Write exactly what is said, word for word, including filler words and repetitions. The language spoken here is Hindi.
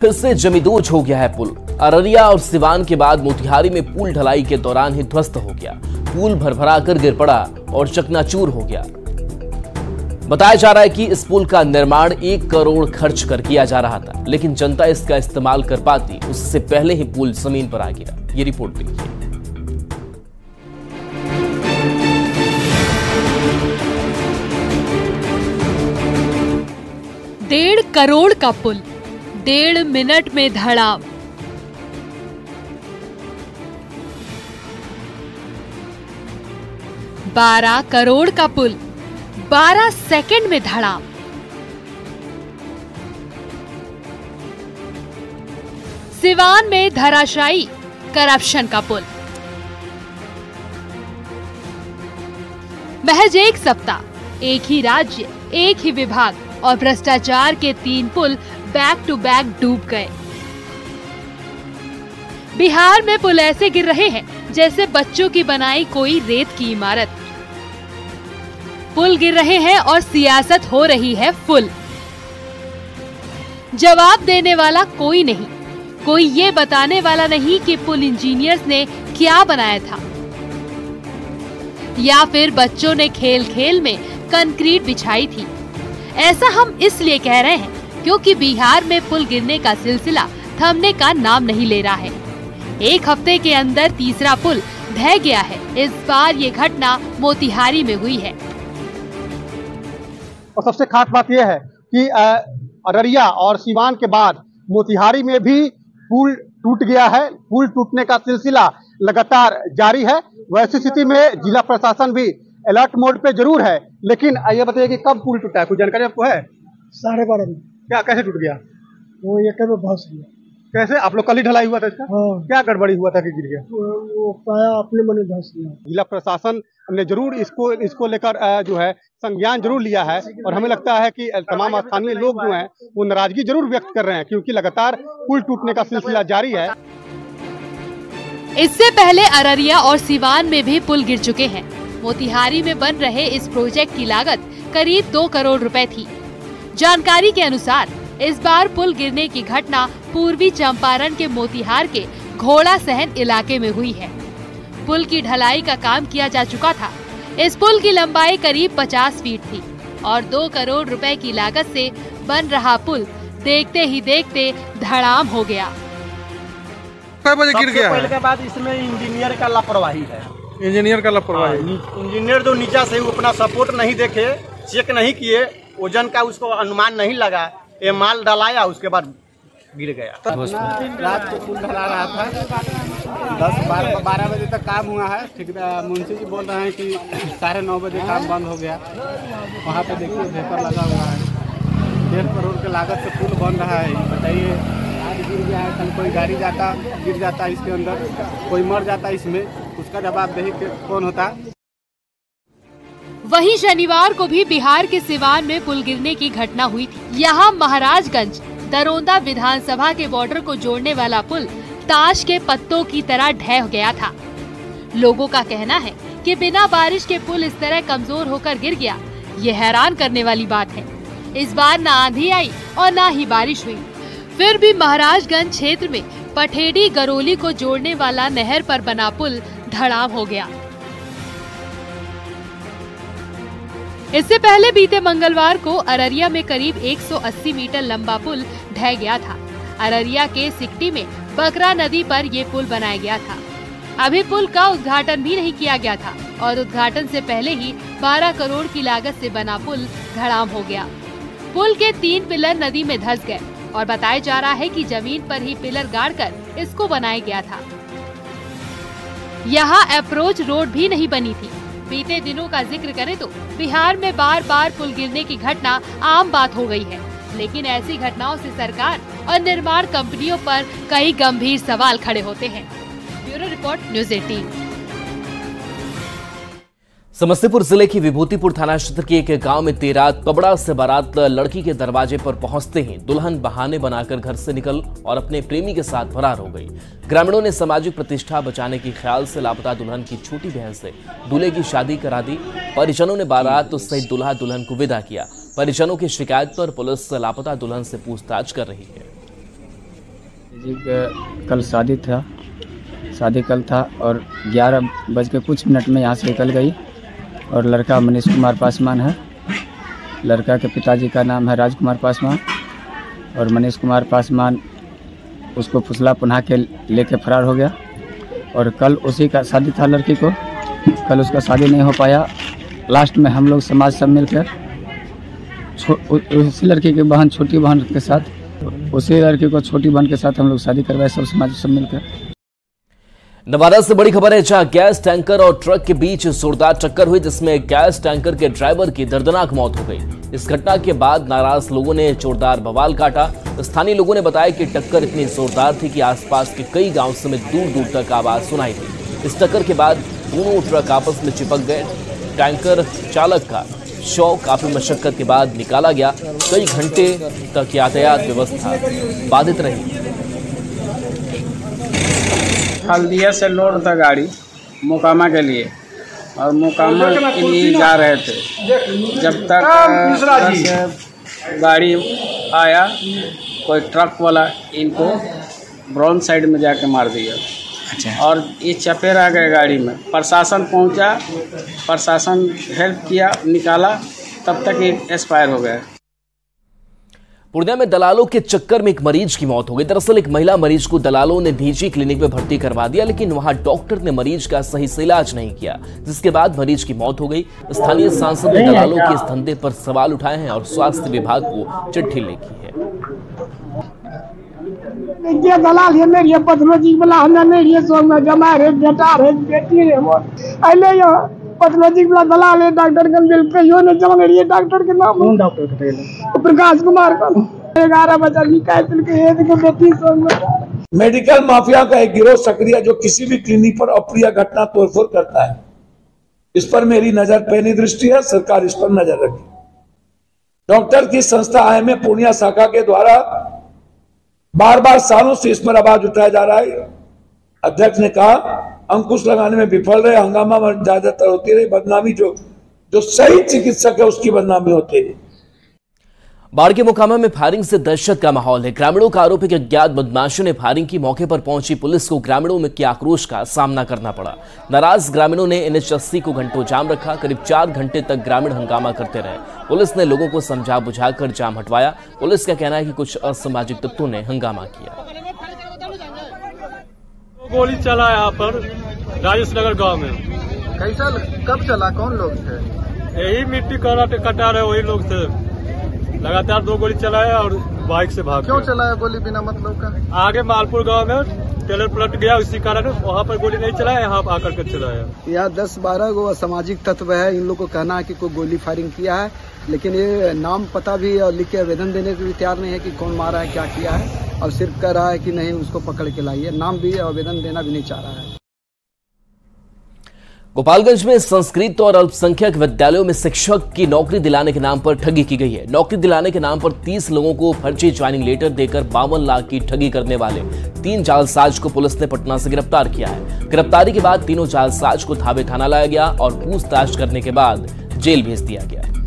फिर से जमींदोज हो गया है पुल। अररिया और सिवान के बाद मोतिहारी में पुल ढलाई के दौरान ही ध्वस्त हो गया। पुल भरभरा कर गिर पड़ा और चकनाचूर हो गया। बताया जा रहा है कि इस पुल का निर्माण एक करोड़ खर्च कर किया जा रहा था, लेकिन जनता इसका इस्तेमाल कर पाती उससे पहले ही पुल जमीन पर आ गिरा। ये रिपोर्ट देखिए। डेढ़ करोड़ का पुल डेढ़ मिनट में धड़ाम। बारह करोड़ का पुल बारह सेकंड में धड़ाम। सिवान में धराशायी करप्शन का पुल। महज एक सप्ताह, एक ही राज्य, एक ही विभाग और भ्रष्टाचार के तीन पुल बैक टू बैक डूब गए। बिहार में पुल ऐसे गिर रहे हैं जैसे बच्चों की बनाई कोई रेत की इमारत। पुल गिर रहे हैं और सियासत हो रही है फुल। जवाब देने वाला कोई नहीं, कोई ये बताने वाला नहीं कि पुल इंजीनियर्स ने क्या बनाया था, या फिर बच्चों ने खेल खेल में कंक्रीट बिछाई थी। ऐसा हम इसलिए कह रहे हैं क्योंकि बिहार में पुल गिरने का सिलसिला थमने का नाम नहीं ले रहा है। एक हफ्ते के अंदर तीसरा पुल ढह गया है। इस बार ये घटना मोतिहारी में हुई है। और सबसे खास बात यह है कि अररिया और सिवान के बाद मोतिहारी में भी पुल टूट गया है। पुल टूटने का सिलसिला लगातार जारी है। वैसी स्थिति में जिला प्रशासन भी अलर्ट मोड पे जरूर है, लेकिन ये बताइए कि कब पुल टूटा है, कुछ जानकारी आपको है? साढ़े बारह में। क्या कैसे टूट गया? वो एक में धंस गया। कैसे? आप लोग कल ही ढलाई हुआ था इसका? हाँ। क्या गड़बड़ी हुआ था कि गिर गया? वो पाया अपने मन धंस गया। जिला प्रशासन ने जरूर इसको इसको लेकर जो है संज्ञान जरूर लिया है, और हमें लगता है कि तमाम स्थानीय लोग जो हैं वो नाराजगी जरूर व्यक्त कर रहे हैं, क्योंकि लगातार पुल टूटने का सिलसिला जारी है। इससे पहले अररिया और सिवान में भी पुल गिर चुके हैं। मोतिहारी में बन रहे इस प्रोजेक्ट की लागत करीब दो करोड़ रुपए थी। जानकारी के अनुसार इस बार पुल गिरने की घटना पूर्वी चंपारण के मोतिहार के घोड़ा सहन इलाके में हुई है। पुल की ढलाई का काम किया जा चुका था। इस पुल की लंबाई करीब पचास फीट थी और दो करोड़ रुपए की लागत से बन रहा पुल देखते ही देखते धड़ाम हो गया। कई बजे गिर गया? पहले के बाद इसमें इंजीनियर का लापरवाही है। इंजीनियर का लापरवाही? इंजीनियर जो नीचे से अपना सपोर्ट नहीं देखे, चेक नहीं किए, वजन का उसको अनुमान नहीं लगा, ये माल डलाया, उसके बाद गिर गया। रात को पुल ढला रहा था, दस बारह बारह बजे तक काम हुआ है। ठेकेदार मुंशी जी बोल रहे हैं कि साढ़े नौ बजे काम बंद हो गया। वहाँ पे देखिए पेपर लगा हुआ है। डेढ़ करोड़ के लागत से पुल बन रहा है। बताइए, आज गिर गया है, कल कोई गाड़ी जाता गिर जाता इसके अंदर, कोई मर जाता इसमें, उसका जवाबदेही कौन होता? वहीं शनिवार को भी बिहार के सिवान में पुल गिरने की घटना हुई थी। यहाँ महाराजगंज दरोंदा विधानसभा के बॉर्डर को जोड़ने वाला पुल ताश के पत्तों की तरह ढह गया था। लोगों का कहना है कि बिना बारिश के पुल इस तरह कमजोर होकर गिर गया, ये हैरान करने वाली बात है। इस बार न आंधी आई और न ही बारिश हुई, फिर भी महाराजगंज क्षेत्र में पठेडी गरोली को जोड़ने वाला नहर पर बना पुल धड़ाम हो गया। इससे पहले बीते मंगलवार को अररिया में करीब एक सौ अस्सी मीटर लंबा पुल ढह गया था। अररिया के सिकटी में बकरा नदी पर ये पुल बनाया गया था। अभी पुल का उद्घाटन भी नहीं किया गया था और उद्घाटन से पहले ही बारह करोड़ की लागत से बना पुल धड़ाम हो गया। पुल के तीन पिलर नदी में धंस गए और बताया जा रहा है कि जमीन पर ही पिलर गाड़कर इसको बनाया गया था। यहाँ अप्रोच रोड भी नहीं बनी थी। बीते दिनों का जिक्र करें तो बिहार में बार बार पुल गिरने की घटना आम बात हो गई है, लेकिन ऐसी घटनाओं से सरकार और निर्माण कंपनियों पर कई गंभीर सवाल खड़े होते हैं। ब्यूरो रिपोर्ट, न्यूज़ अठारह। समस्तीपुर जिले की विभूतिपुर थाना क्षेत्र के एक गांव में देर रात कबड़ा से बारात लड़की के दरवाजे पर पहुंचते ही दुल्हन बहाने बनाकर घर से निकल और अपने प्रेमी के साथ फरार हो गई। ग्रामीणों ने सामाजिक प्रतिष्ठा बचाने के ख्याल से लापता दुल्हन की छोटी बहन से दूल्हे की शादी करा दी। परिजनों ने बारात सहित दूल्हा दुल्हन को विदा किया। परिजनों की शिकायत पर पुलिस लापता दुल्हन से पूछताछ कर रही है। जी कल शादी था शादी कल था और ग्यारह बज के कुछ मिनट में यहाँ से निकल गई और लड़का मनीष कुमार पासवान है। लड़का के पिताजी का नाम है राजकुमार पासवान और मनीष कुमार पासवान उसको फुसला पुनः के लेके फरार हो गया। और कल उसी का शादी था लड़की को, कल उसका शादी नहीं हो पाया। लास्ट में हम लोग समाज सब मिलकर उसी लड़की की बहन छोटी बहन के साथ उसी लड़की को छोटी बहन के साथ हम लोग शादी करवाए सब समाज सब मिलकर। नवादा से बड़ी खबर है, जहां गैस टैंकर और ट्रक के बीच जोरदार टक्कर हुई जिसमें गैस टैंकर के ड्राइवर की दर्दनाक मौत हो गई। इस घटना के बाद नाराज लोगों ने जोरदार बवाल काटा। स्थानीय लोगों ने बताया कि टक्कर इतनी जोरदार थी कि आसपास के कई गांव समेत दूर दूर तक आवाज सुनाई दी। इस टक्कर के बाद दोनों ट्रक आपस में चिपक गए। टैंकर चालक का शव काफी मशक्कत के बाद निकाला गया। कई घंटे तक यातायात व्यवस्था बाधित रही। हल्दिया से लोड था गाड़ी मोकामा के लिए और मोकामा के लिए जा रहे थे। जब तक गाड़ी आया कोई ट्रक वाला इनको ब्राउन साइड में जाके मार दिया। अच्छा। और ये चपेट आ गए गाड़ी में। प्रशासन पहुंचा, प्रशासन हेल्प किया, निकाला, तब तक ये एक्सपायर हो गया। पूर्णिया में दलालों के चक्कर में एक मरीज की मौत हो गई। दरअसल एक महिला मरीज को दलालों ने निजी क्लिनिक में भर्ती करवा दिया, लेकिन वहां डॉक्टर ने मरीज का सही से इलाज नहीं किया, जिसके बाद मरीज की मौत हो गई। स्थानीय सांसद ने दलालों के इस धंधे पर सवाल उठाए हैं और स्वास्थ्य विभाग को चिट्ठी लिखी है। ये दलाल ये मेरी पैथोलॉजी वाला हमने नहीं ये सो में जमा रे बेटा रे बेटी रे वो आइले यो पैथोलॉजी वाला दलाल है डॉक्टर के दिल पे यो ने जमा रे डॉक्टर के नाम कौन डॉक्टर के थे प्रकाश कुमार का ग्यारह बजे शिकायत के ये के बेटी सो में। मेडिकल माफिया का एक गिरोह सक्रिय जो किसी भी क्लिनिक पर अप्रिय घटना तोड़फोड़ करता है, इस पर मेरी नजर पैनी दृष्टि है। सरकार इस पर नजर रखे। डॉक्टर की संस्था आई एम ए पूर्णिया शाखा के द्वारा बार बार सालों से इस पर आवाज उठाया जा रहा है। अध्यक्ष ने कहा अंकुश लगाने में विफल रहे, हंगामा ज्यादातर होती रही, बदनामी जो जो सही चिकित्सक है उसकी बदनामी होती है। बाढ़ के मोकामा में फायरिंग से दहशत का माहौल है। ग्रामीणों का आरोप है कि अज्ञात बदमाशों ने फायरिंग की। मौके पर पहुंची पुलिस को ग्रामीणों में के आक्रोश का सामना करना पड़ा। नाराज ग्रामीणों ने एन एच अस्सी को घंटों जाम रखा। करीब चार घंटे तक ग्रामीण हंगामा करते रहे। पुलिस ने लोगों को समझा बुझाकर जाम हटवाया। पुलिस का कहना है कि कुछ असामाजिक तत्वों ने हंगामा किया। गोली चला यहाँ पर राजेश नगर गाँव में। कैसा कब चला, कौन लोग थे? यही मिट्टी कटा रहे वही लोग थे। लगातार दो गोली चलाया और बाइक से भाग। क्यों चलाया गोली बिना मतलब का? आगे मालपुर गांव में टेलर पलट गया, इसी कारण वहाँ पर गोली नहीं चलाया, यहाँ आकर के चलाया। यहाँ दस बारह गो असामाजिक तत्व है। इन लोग को कहना है कि कोई गोली फायरिंग किया है, लेकिन ये नाम पता भी और लिख के आवेदन देने के भी तैयार नहीं है कि कौन मारा है, क्या किया है, और सिर्फ कह रहा है कि नहीं उसको पकड़ के लाइए। नाम भी आवेदन देना भी नहीं चाह रहा है। गोपालगंज में संस्कृत और अल्पसंख्यक विद्यालयों में शिक्षक की नौकरी दिलाने के नाम पर ठगी की गई है। नौकरी दिलाने के नाम पर तीस लोगों को फर्जी ज्वाइनिंग लेटर देकर बावन लाख की ठगी करने वाले तीन जालसाज को पुलिस ने पटना से गिरफ्तार किया है। गिरफ्तारी के बाद तीनों जालसाज को धावे थाना लाया गया और पूछताछ करने के बाद जेल भेज दिया गया।